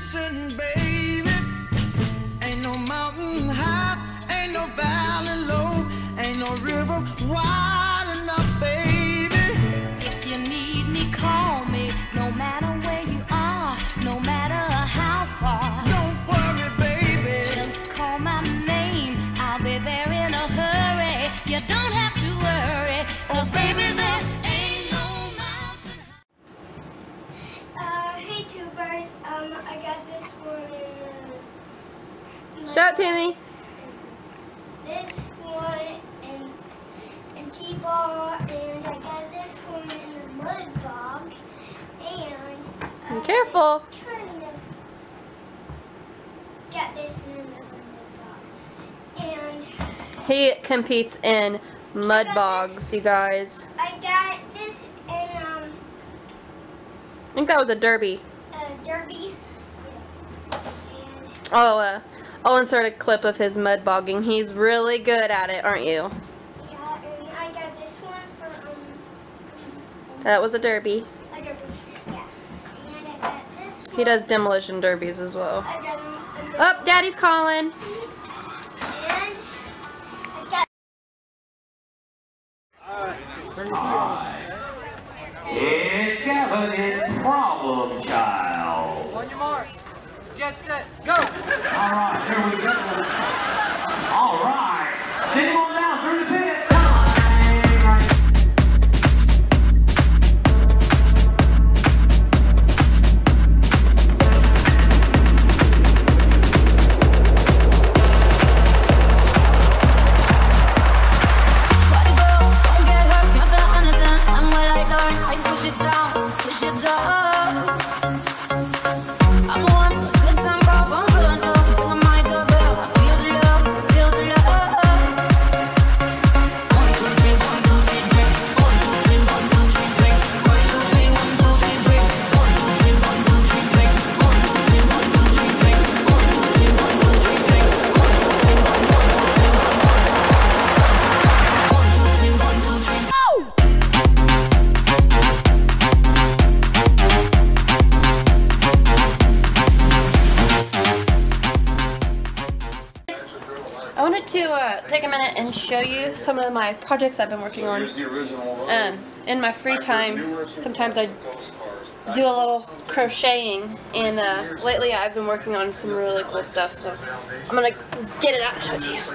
listen, baby. Ain't no mountain high, ain't no valley low, ain't no river wide enough, baby. If you need me, call me. No matter where you are, no matter how far. Don't worry, baby. Just call my name. I'll be there in a hurry. You don't have to worry, 'cause baby, there ain't no mountain. Hey tubers, I got this one in Show it to me. this one in T-ball, and I got this one in the mud bog, and Be careful. kind of got this in another mud bog, and He competes in mud bogs, you guys. I got this in I think that was a derby. derby, and I'll insert a clip of his mud bogging. He's really good at it, aren't you? yeah, and I got this one for That was a derby. a derby, yeah, and I got this one. He does demolition derbies as well. I got Oh, Daddy's calling. and I got It's Gavin in Problem Child. On your mark. Get set. Go. All right, here we go. All right. Take on down through the pit. I wanted to take a minute and show you some of my projects I've been working on. In my free time, sometimes I do a little crocheting, and lately I've been working on some really cool stuff, so I'm going to get it out and show it to you.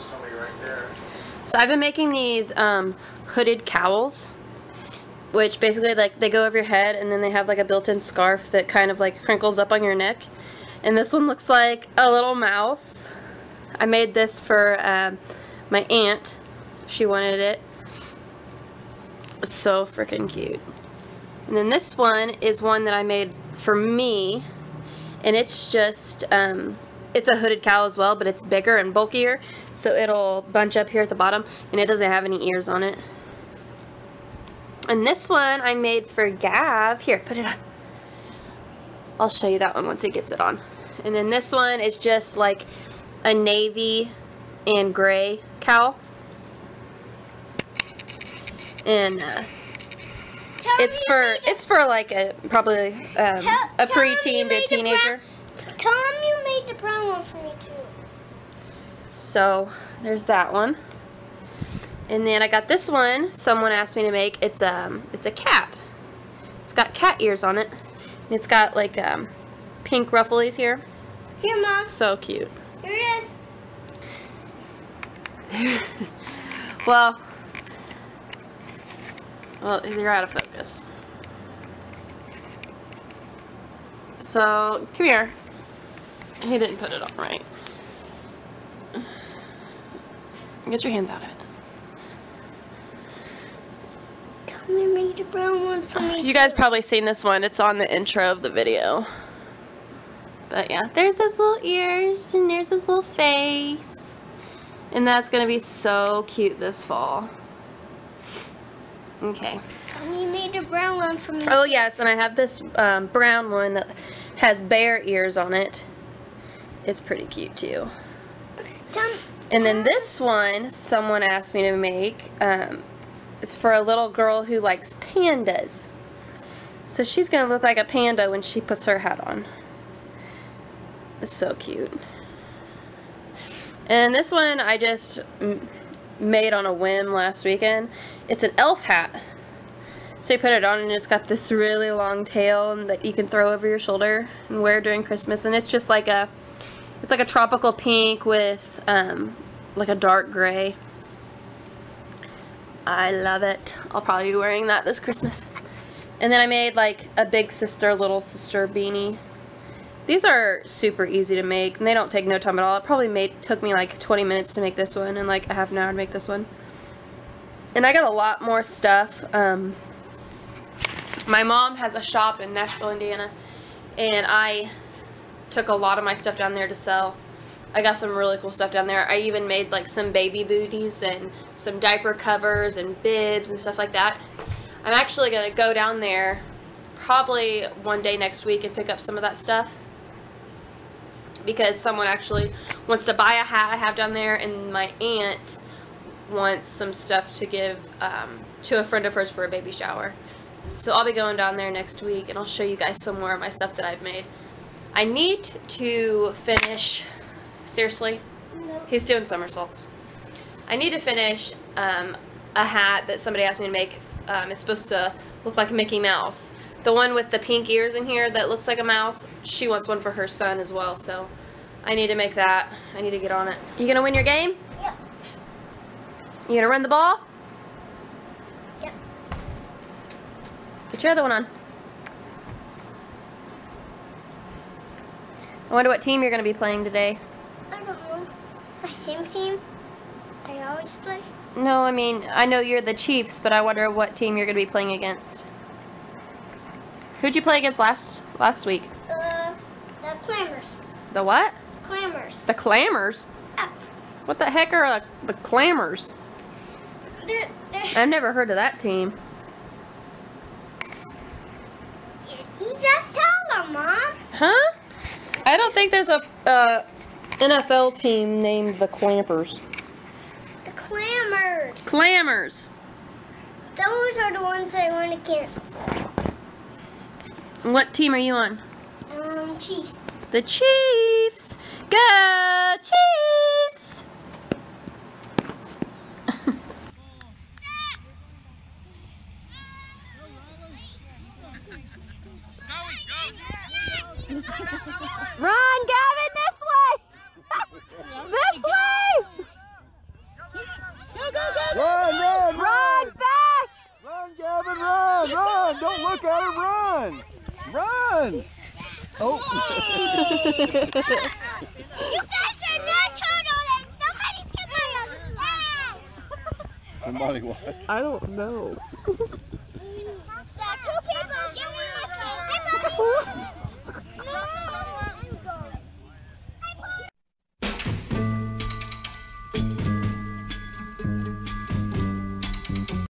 So I've been making these hooded cowls, which basically like they go over your head and then they have like a built-in scarf that kind of like crinkles up on your neck. And this one looks like a little mouse. I made this for my aunt. She wanted it. It's so freaking cute. And then this one is one that I made for me, and it's just it's a hooded cowl as well, but it's bigger and bulkier, so it'll bunch up here at the bottom, and it doesn't have any ears on it. And this one I made for Gav. Here, put it on. I'll show you that one once he gets it on. And then this one is just like a navy and gray cowl, and it's for like a probably a preteen to teenager. Tell him you made the brown one for me too. So there's that one, and then I got this one. Someone asked me to make. It's a cat. It's got cat ears on it, and it's got like pink ruffles here. Here, Mom. So cute. Here it is. Well, you're out of focus. So, come here. He didn't put it on right. Get your hands out of it. Tell me you made the brown one for me. You guys probably seen this one. It's on the intro of the video. But yeah, there's his little ears, and there's his little face. And that's going to be so cute this fall. Okay. And you made the brown one for me. Oh yes, and I have this brown one that has bear ears on it. It's pretty cute too. And then this one, someone asked me to make. It's for a little girl who likes pandas. So she's going to look like a panda when she puts her hat on. It's so cute. And this one I just made on a whim last weekend. It's an elf hat. So you put it on and it's got this really long tail that you can throw over your shoulder and wear during Christmas. And it's just like a, it's like a tropical pink with like a dark gray. I love it. I'll probably be wearing that this Christmas. And then I made like a big sister, little sister beanie. These are super easy to make and they don't take no time at all. It probably took me like 20 minutes to make this one and like a half an hour to make this one. And I got a lot more stuff. My mom has a shop in Nashville, Indiana, and I took a lot of my stuff down there to sell. I got some really cool stuff down there. I even made like some baby booties and some diaper covers and bibs and stuff like that. I'm actually going to go down there probably one day next week and pick up some of that stuff because someone actually wants to buy a hat I have down there, and my aunt wants some stuff to give to a friend of hers for a baby shower. So I'll be going down there next week and I'll show you guys some more of my stuff that I've made. I need to finish, seriously, he's doing somersaults. I need to finish a hat that somebody asked me to make. It's supposed to look like Mickey Mouse. The one with the pink ears in here that looks like a mouse, she wants one for her son as well, so I need to make that. I need to get on it. You gonna win your game? Yep. You gonna run the ball? Yep. Get your other one on. I wonder what team you're going to be playing today. I don't know. My same team I always play. No, I mean, I know you're the Chiefs, but I wonder what team you're going to be playing against. Who'd you play against last week? The Clammers. The what? Clammers. The Clammers? Yeah. What the heck are the Clammers? They're I've never heard of that team. You just tell them, Mom. Huh? I don't think there's a NFL team named the Clampers. The Clammers. Clammers. Those are the ones I went against. What team are you on? Chiefs. The Chiefs. Go Chiefs! Run, Gavin, this way! This way! Go, go, go, Run, Run fast! Run, Gavin, run, run! Don't look at her, run! Run! Oh! You guys are not turtle and somebody's gonna die! Somebody what? I don't know. Two people, give me my phone.